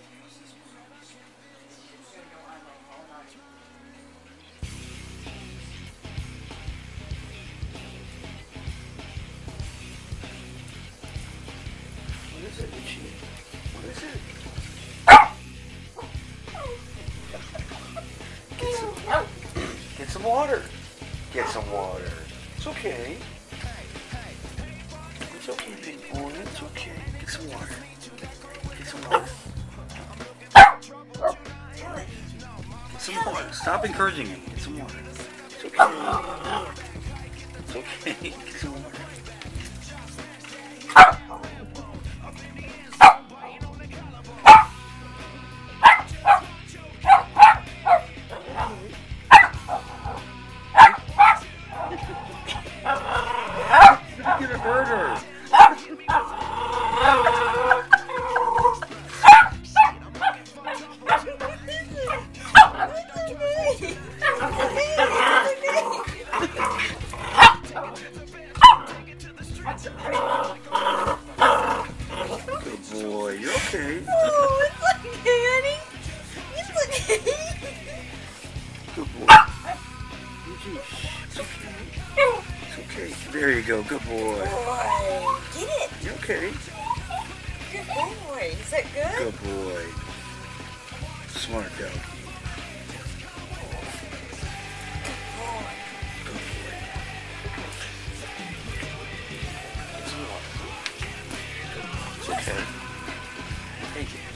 What is it, Nietzsche? What is it? Get some water. Get some water. It's okay. It's okay, big boy. It's okay. Get some water. Get some water. Get some water. Stop encouraging him. Get some water. It's okay. It's okay. Get some water. Get a burger. Good boy. You're okay. Oh, it's okay, honey. It's okay. Good boy. It's okay. It's okay. There you go. Good boy. Boy, get it. You're okay. Good boy. Is that good? Good boy. Smart dog. Good boy. It's okay. Thank you.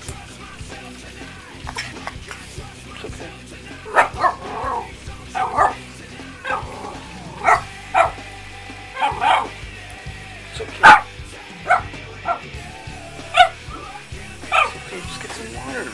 It's okay. It's okay. It's okay, just get some water.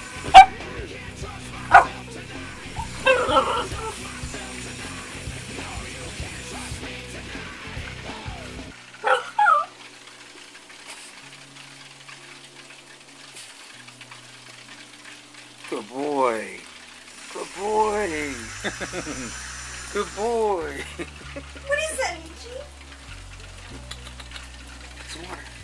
Good boy. Good boy. Good boy. What is that, Nietzsche? Get some water.